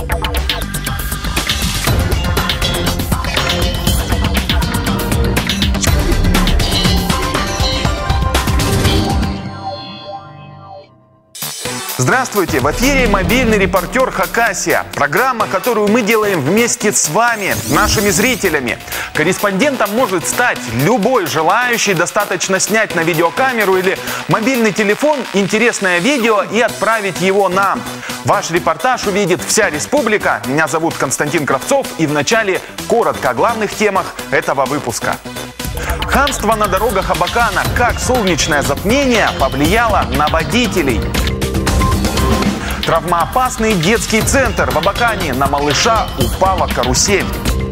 Здравствуйте! В эфире мобильный репортер Хакасия. Программа, которую мы делаем вместе с вами, нашими зрителями. Корреспондентом может стать любой желающий. Достаточно снять на видеокамеру или мобильный телефон интересное видео и отправить его нам. Ваш репортаж увидит вся республика. Меня зовут Константин Кравцов. И вначале коротко о главных темах этого выпуска. Хамство на дорогах Абакана. Как солнечное затмение повлияло на водителей. Травмоопасный детский центр в Абакане. На малыша упала карусель.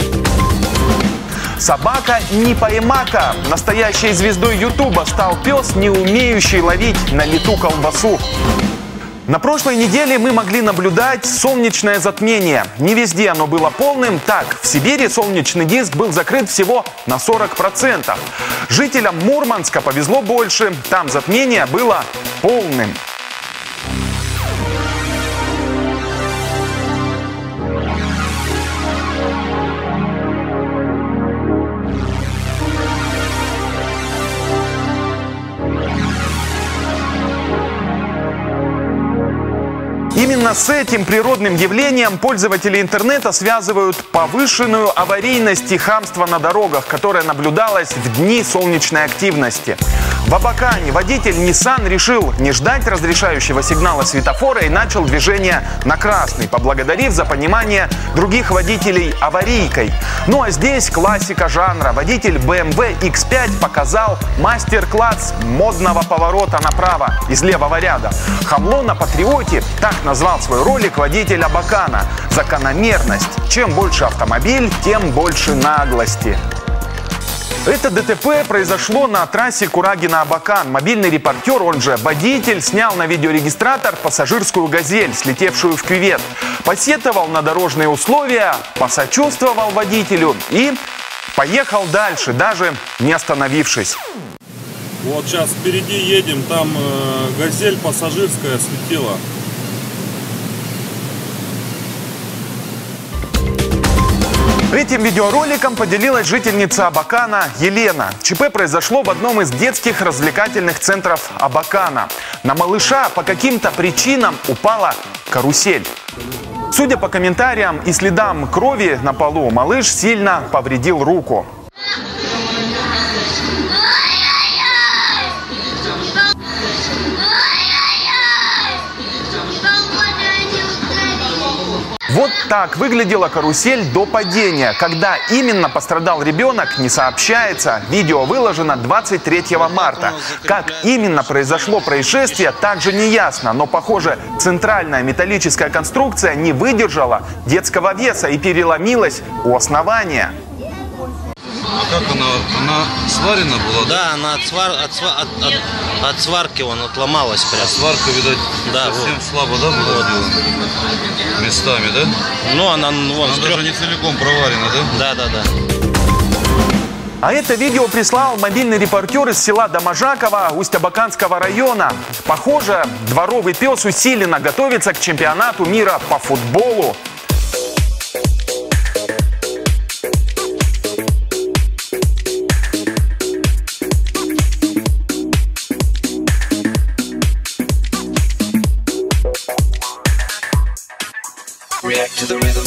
Собака Непоймака. Настоящей звездой Ютуба стал пес, не умеющий ловить на лету колбасу. На прошлой неделе мы могли наблюдать солнечное затмение. Не везде оно было полным. Так, в Сибири солнечный диск был закрыт всего на 40%. Жителям Мурманска повезло больше. Там затмение было полным. Именно с этим природным явлением пользователи интернета связывают повышенную аварийность и хамство на дорогах, которое наблюдалось в дни солнечной активности. В Абакане водитель Nissan решил не ждать разрешающего сигнала светофора и начал движение на красный, поблагодарив за понимание других водителей аварийкой. Ну а здесь классика жанра. Водитель BMW X5 показал мастер-класс модного поворота направо из левого ряда. Хамло на Патриоте, так назвал свой ролик водитель Абакана. Закономерность. Чем больше автомобиль, тем больше наглости. Это ДТП произошло на трассе Курагина-Абакан. Мобильный репортер, он же водитель, снял на видеорегистратор пассажирскую «Газель», слетевшую в кювет. Посетовал на дорожные условия, посочувствовал водителю и поехал дальше, даже не остановившись. Вот сейчас впереди едем, там «Газель» пассажирская слетела. Этим видеороликом поделилась жительница Абакана Елена. ЧП произошло в одном из детских развлекательных центров Абакана. На малыша по каким-то причинам упала карусель. Судя по комментариям и следам крови на полу, малыш сильно повредил руку. Вот так выглядела карусель до падения. Когда именно пострадал ребенок, не сообщается. Видео выложено 23 марта. Как именно произошло происшествие, также не ясно. Но, похоже, центральная металлическая конструкция не выдержала детского веса и переломилась у основания. А как она сварена была? Да, она от сварки он отломалась прям. Сварка, видать, да, совсем вот слабо, да, была вот сделана? Местами, да? Ну, она даже не целиком проварена, да? Да. А это видео прислал мобильный репортер из села Доможаково Усть-Абаканского района. Похоже, дворовый пес усиленно готовится к чемпионату мира по футболу. React to the rhythm.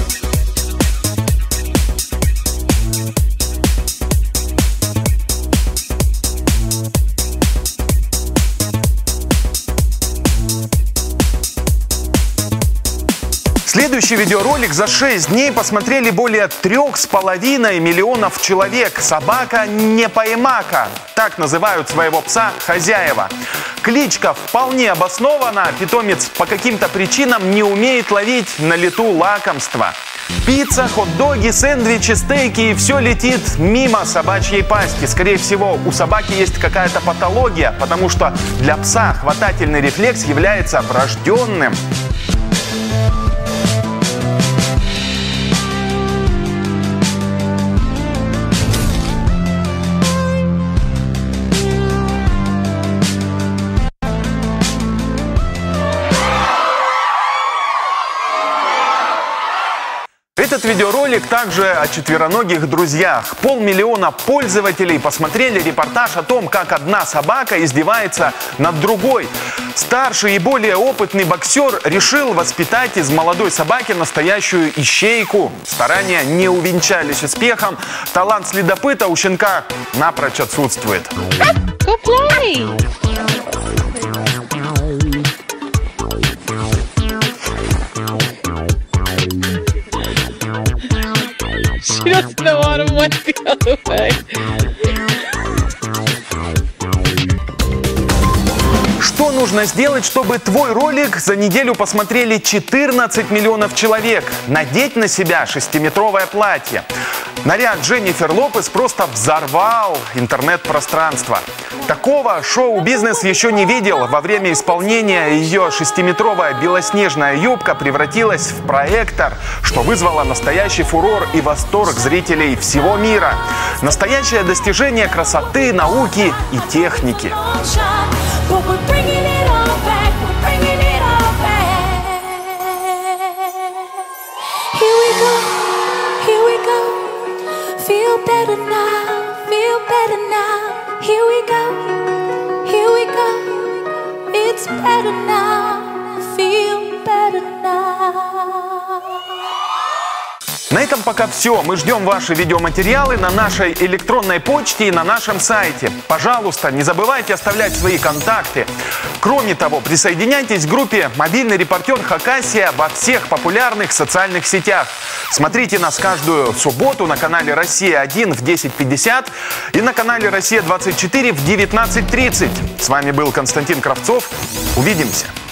Следующий видеоролик за 6 дней посмотрели более 3,5 миллионов человек. Собака Непоймака. Так называют своего пса хозяева. Кличка вполне обоснована. Питомец по каким-то причинам не умеет ловить на лету лакомства. Пицца, хот-доги, сэндвичи, стейки – и все летит мимо собачьей пасти. Скорее всего, у собаки есть какая-то патология, потому что для пса хватательный рефлекс является врожденным. Этот видеоролик также о четвероногих друзьях. 500 000 пользователей посмотрели репортаж о том, как одна собака издевается над другой. Старший и более опытный боксер решил воспитать из молодой собаки настоящую ищейку. Старания не увенчались успехом. Талант следопыта у щенка напрочь отсутствует. Go play! She doesn't know how to went the other way. Что нужно сделать, чтобы твой ролик за неделю посмотрели 14 миллионов человек? Надеть на себя 6-метровое платье. Наряд Дженнифер Лопес просто взорвал интернет-пространство. Такого шоу-бизнес еще не видел. Во время исполнения ее 6-метровая белоснежная юбка превратилась в проектор, что вызвало настоящий фурор и восторг зрителей всего мира. Настоящее достижение красоты, науки и техники. But we're bringing it all back, we're bringing it all back. Here we go, feel better now, feel better now. Here we go, it's better now, feel better now. На этом пока все. Мы ждем ваши видеоматериалы на нашей электронной почте и на нашем сайте. Пожалуйста, не забывайте оставлять свои контакты. Кроме того, присоединяйтесь к группе «Мобильный репортер Хакасия» во всех популярных социальных сетях. Смотрите нас каждую субботу на канале «Россия-1» в 10:50 и на канале «Россия-24» в 19:30. С вами был Константин Кравцов. Увидимся.